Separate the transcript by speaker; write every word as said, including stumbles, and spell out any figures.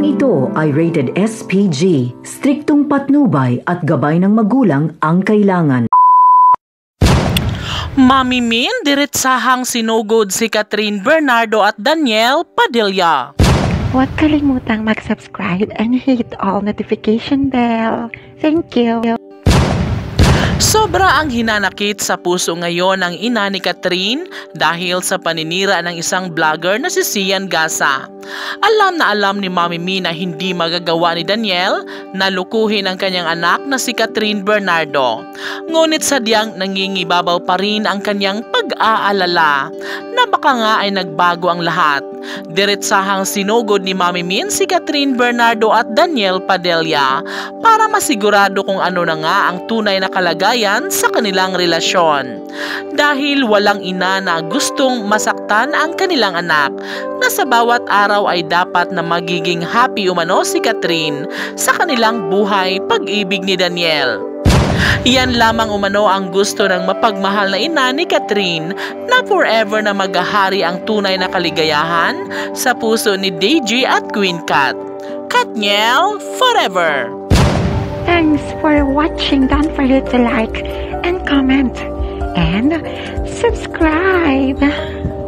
Speaker 1: Programang ito ay rated S P G. Striktong patnubay at gabay ng magulang ang kailangan.
Speaker 2: Mamimin, diritsahang sinugod si KATHRYN Bernardo at Daniel Padilla.
Speaker 3: Huwag kalimutang mag-subscribe and hit all notification bell. Thank you.
Speaker 2: Sobra ang hinanakit sa puso ngayon ng ina ni KATHRYN dahil sa paninira ng isang vlogger na si Sian Gasa. Alam na alam ni Mami Mi na hindi magagawa ni Daniel na lukuhin ang kanyang anak na si KATHRYN Bernardo. Ngunit sadyang nangingibabaw pa rin ang kanyang pag-aalala na baka nga ay nagbago ang lahat. Diritsahang sinugod ni Mami Min si KATHRYN Bernardo at Daniel Padilla para masigurado kung ano na nga ang tunay na kalagayan sa kanilang relasyon. Dahil walang ina na gustong masaktan ang kanilang anak na sa bawat araw ay dapat na magiging happy umano si KATHRYN sa kanilang buhay pag-ibig ni Daniel. Yan lamang umano ang gusto ng mapagmahal na ina ni KATHRYN na forever na maghahari ang tunay na kaligayahan sa puso ni D J at Queen Kat. Kathniel forever!
Speaker 3: Thanks for watching. Don't forget to like and comment and subscribe.